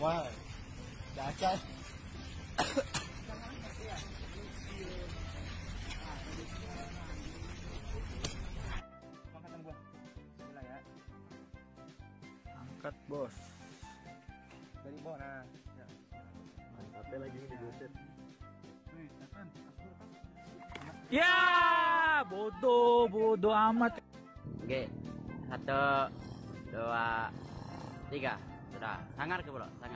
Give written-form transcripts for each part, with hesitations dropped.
Wah, dahsyat. Angkatan gua. Bismillah ya. Angkat, Bos. Dari bawah nah. Ya. Mantapnya lagi ini digocet. Wih, kan. Ya, bodoh amat. Oke, 1, 2, 3, sudah. Sangar ke bro, sangar.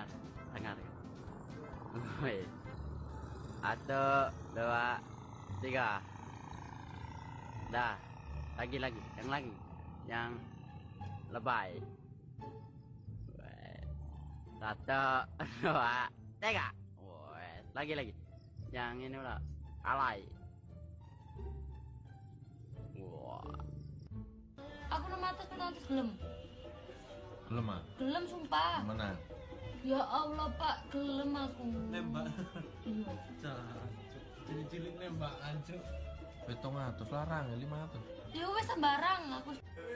Wih. 1, 2, 3. Dah, lagi, yang lebay. Wih. 1, 2, 3. Wih, lagi, yang ini udah alay. Wah. Aku nama atas gelem. Belum ah? Gelem sumpah. Mana? Ya Allah Pak, gelem aku. Nembak. Iya. Cilik-cilik nembak anjuk. Hitung atus larang ya 500. Ya wes sembarang aku.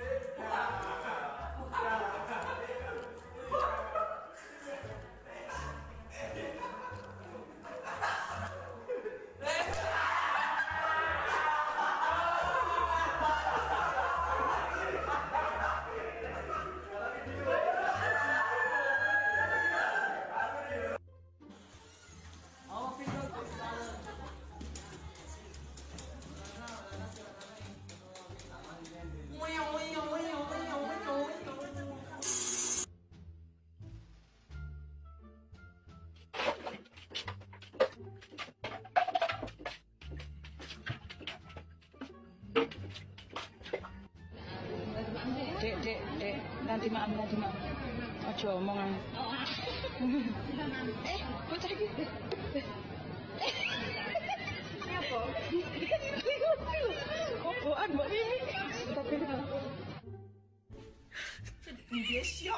Dek, nanti maaf. Ojo omongan. Bocah iki. Apa? Kokoan Mbak Mimi. Tapi 你别笑，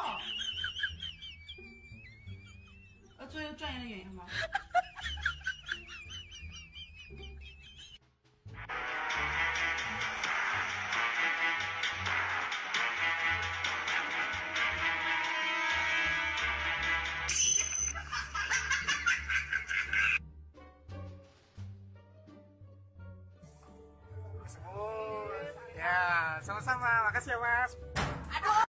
做一个专业的演员吧。 Ya, sama-sama. Makasih ya, Mas.